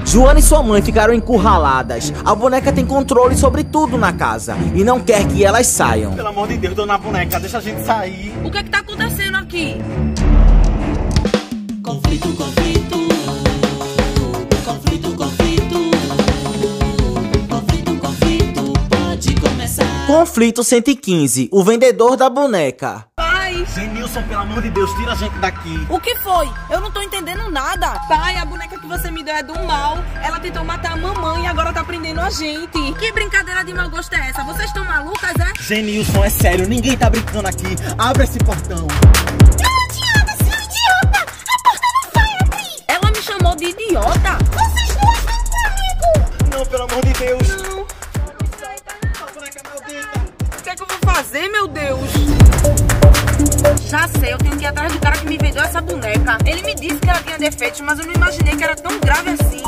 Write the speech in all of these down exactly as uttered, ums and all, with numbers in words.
Joana e sua mãe ficaram encurraladas. A boneca tem controle sobre tudo na casa e não quer que elas saiam. Pelo amor de Deus, dona boneca, deixa a gente sair. O que é que tá acontecendo aqui? Conflito, conflito. Conflito, conflito. Conflito, conflito. Pode começar. Conflito cento e quinze, o vendedor da boneca. Pai! Zenilson, pelo amor de Deus, tira a gente daqui. O que foi? Eu não tô entendendo nada. Pai, a boneca que você me deu é do mal. Ela tentou matar a mamãe e agora tá prendendo a gente. Que brincadeira de mau gosto é essa? Vocês estão malucas, é? Zenilson, é sério, ninguém tá brincando aqui. Abre esse portão. Não adianta, seu idiota! A porta não vai abrir! Ela me chamou de idiota? Vocês duas vão comigo! Não, pelo amor de Deus. Não. A boneca maldita. O que é que eu vou fazer, meu Deus? Já sei, eu tenho que ir atrás do cara que me vendeu essa boneca. Ele me disse que ela tinha defeitos, mas eu não imaginei que era tão grave assim.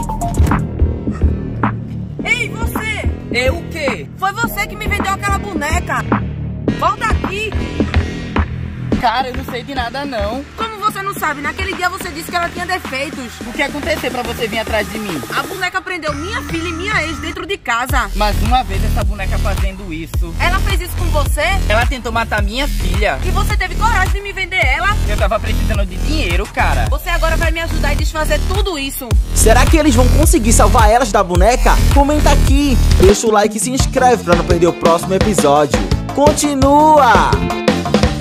Ei, você! Eu o quê? Foi você que me vendeu aquela boneca. Volta aqui. Cara, eu não sei de nada não. Como você não sabe? Naquele dia você disse que ela tinha defeitos. O que aconteceu pra você vir atrás de mim? A boneca prendeu minha filha e minha ex dentro de casa. Mais uma vez essa boneca fazendo isso. Ela fez isso com você? Ela tentou matar minha filha. E você teve coragem de me vender ela? Eu tava precisando de dinheiro, cara. Você agora vai me ajudar a desfazer tudo isso. Será que eles vão conseguir salvar elas da boneca? Comenta aqui, deixa o like e se inscreve pra não perder o próximo episódio. Continua!